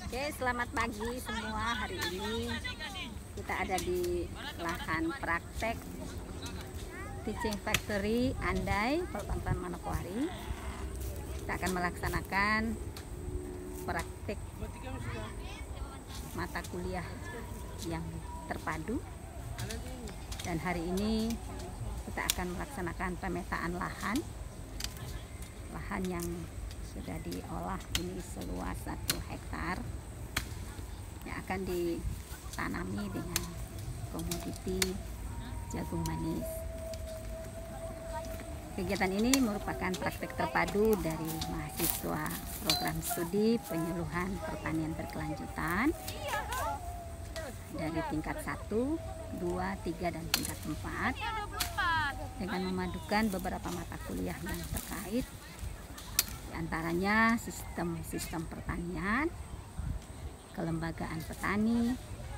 Oke, selamat pagi semua. Hari ini kita ada di lahan praktek Teaching Factory Andai, Perbankan Manokwari. Kita akan melaksanakan praktik mata kuliah yang terpadu. Dan hari ini kita akan melaksanakan pemetaan lahan yang sudah diolah ini seluas 1 hektar yang akan ditanami dengan komoditi jagung manis. Kegiatan ini merupakan praktek terpadu dari mahasiswa program studi penyuluhan pertanian berkelanjutan dari tingkat 1, 2, 3, dan tingkat 4 dengan memadukan beberapa mata kuliah yang terkait, antaranya sistem pertanian, kelembagaan petani,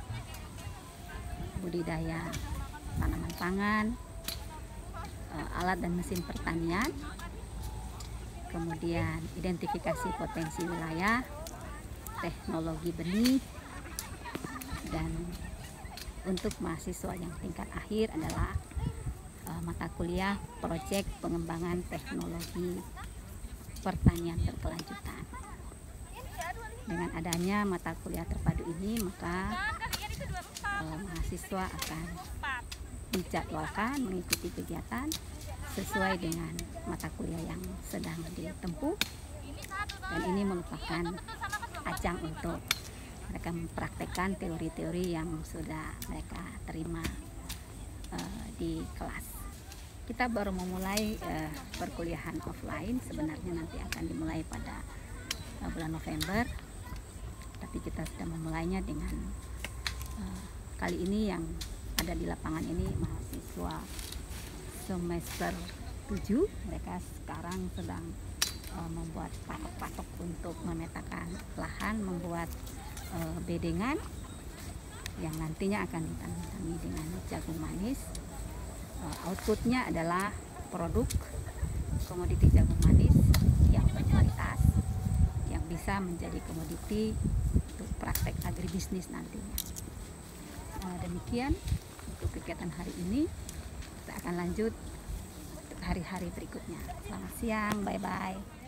budidaya tanaman pangan, alat dan mesin pertanian, kemudian identifikasi potensi wilayah, teknologi benih, dan untuk mahasiswa yang tingkat akhir adalah mata kuliah proyek pengembangan teknologi pertanian berkelanjutan. Dengan adanya mata kuliah terpadu ini, maka mahasiswa akan dijadwalkan mengikuti kegiatan sesuai dengan mata kuliah yang sedang ditempuh, dan ini merupakan ajang untuk mereka mempraktekkan teori-teori yang sudah mereka terima di kelas. Kita baru memulai perkuliahan offline, sebenarnya nanti akan dimulai pada bulan November, tapi kita sudah memulainya dengan kali ini yang ada di lapangan ini mahasiswa semester 7. Mereka sekarang sedang membuat patok-patok untuk memetakan lahan, membuat bedengan yang nantinya akan ditanami dengan jagung manis. Outputnya adalah produk komoditi jagung manis yang berkualitas, yang bisa menjadi komoditi untuk praktek agribisnis nantinya. Demikian untuk kegiatan hari ini. Kita akan lanjut untuk hari-hari berikutnya. Selamat siang, bye-bye.